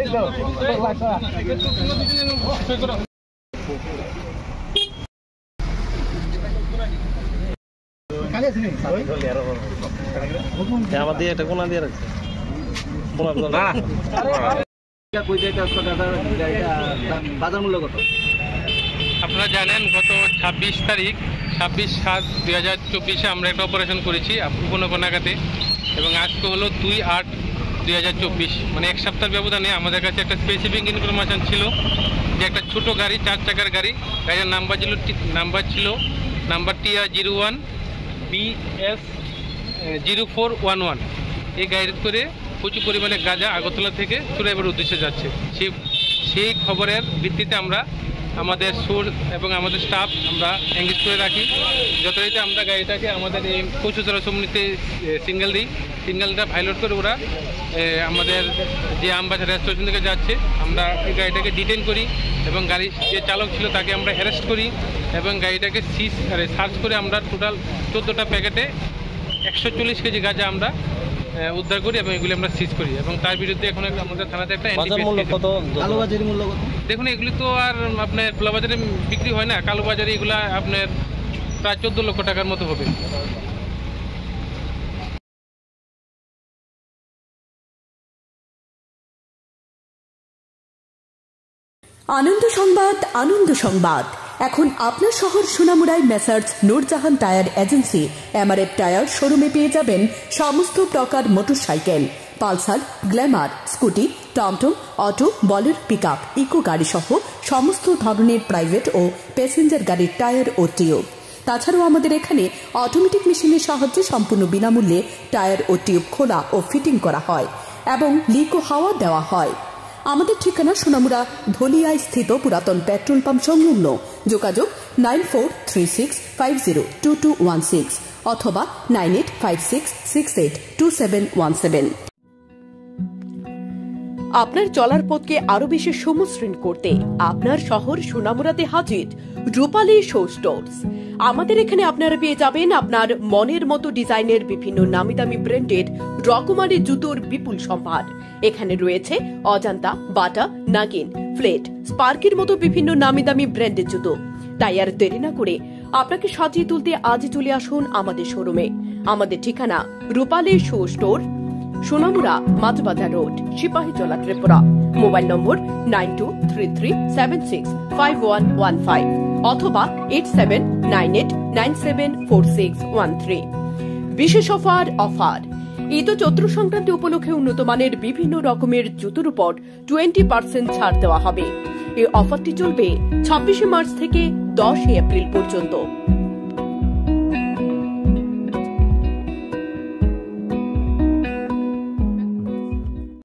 আমার দিয়ে একটা কোনা দিয়ে রাখছে বাজার মূল্য কত? আপনারা জানেন গত 26 তারিখ 26/7/2024 আমরা একটা অপারেশন করেছি উপনগনাগাতে, এবং আজকে হলো 2/8/2024, মানে এক সপ্তাহের ব্যবধানে আমাদের কাছে একটা স্পেসিফিক ইনফরমেশন ছিল যে একটা ছোট গাড়ি, 4 চাকার গাড়ি, গাড়ির নাম্বার ছিল TR01 BS 0411। এই গাড়ির করে প্রচুর পরিমাণে গাঁজা আগরতলা থেকে চুরাইবার উদ্দেশ্যে যাচ্ছে। সেই খবরের ভিত্তিতে আমরা আমাদের সোর্স এবং আমাদের স্টাফ আমরা এঙ্গেজ করে রাখি। যথারীতি আমরা গাড়িটাকে আমাদের এই পশুচারা সমিতিতে সিঙ্গেলটা পাইলট করে ওরা আমাদের যে আমবাজার রেল স্টেশন থেকে যাচ্ছে, আমরা এই গাড়িটাকে ডিটেন করি এবং গাড়ির যে চালক ছিল তাকে আমরা অ্যারেস্ট করি এবং গাড়িটাকে সার্চ করে আমরা টোটাল 14টা প্যাকেটে 140 কেজি গাঁজা আমরা উদ্ধার করি এবং এগুলি আমরা সিজ করি, এবং তার বিরুদ্ধে এখন আমাদের থানাতে একটা কালোবাজারি মূল্য কত? দেখুন, এগুলি তো আর আপনার খোলা বাজারে বিক্রি হয় না, কালোবাজারে এগুলা আপনার প্রায় 14 লক্ষ টাকার মতো হবে। আনন্দ সংবাদ, আনন্দ সংবাদ। এখন আপনার শহর সোনামুড়ায় messrs Noorjahan tyre agency MRF tyre শোরুমে পেয়ে যাবেন সমস্ত প্রকার মোটরসাইকেল, পালসার, গ্ল্যামার, স্কুটি, টমটম, অটো, বলেরো, পিকআপ, ইকো গাড়ি সহ সমস্ত ধরনের প্রাইভেট ও প্যাসেঞ্জার গাড়ির টায়ার ও টিউব। তাছাড়াও আমাদের এখানে অটোমেটিক মেশিনের সাহায্যে সম্পূর্ণ বিনামূল্যে টায়ার ও টিউব খোলা ও ফিটিং করা হয় এবং লিক ও হাওয়া দেওয়া হয়। আমাদের ঠিকানা সোনামুড়া ধলিয়ায় স্থিত পুরাতন পেট্রোল পাম্প সংলগ্ন। যোগাযোগ 9436502216 অথবা 9856682717। আপনার চলার পথকে আরো বেশি সমশ্রীণ করতে আপনার শহর সোনামুড়াতে হাজির রূপালী শো স্টোরস। আমাদের এখানে আপনারা পেয়ে যাবেন আপনার মনের মতো ডিজাইনের বিভিন্ন নামি দামি ব্র্যান্ডেড রকমারি জুতোর বিপুল সম্ভার। এখানে রয়েছে অজান্তা, বাটা, নাগিন, ফ্লেট, স্পার্কের মতো বিভিন্ন নামি দামি ব্র্যান্ডের জুতো। তাই আর দেরি না করে আপনাকে সাজিয়ে তুলতে আজই চলে আসুন আমাদের শোরুমে। আমাদের ঠিকানা Rupali show store, Sonamura, Majhbazar road, Sipahijala, Tripura. Mobile number 9233765115 অথবা 8798974613। বিশেষ অফার ঈদ ও চৈত্র সংক্রান্তি উপলক্ষে উন্নত মানের বিভিন্ন রকমের জুতোর উপর 20% ছাড় দেওয়া হবে। এই অফারটি চলবে 26 মার্চ থেকে 10 এপ্রিল পর্যন্ত।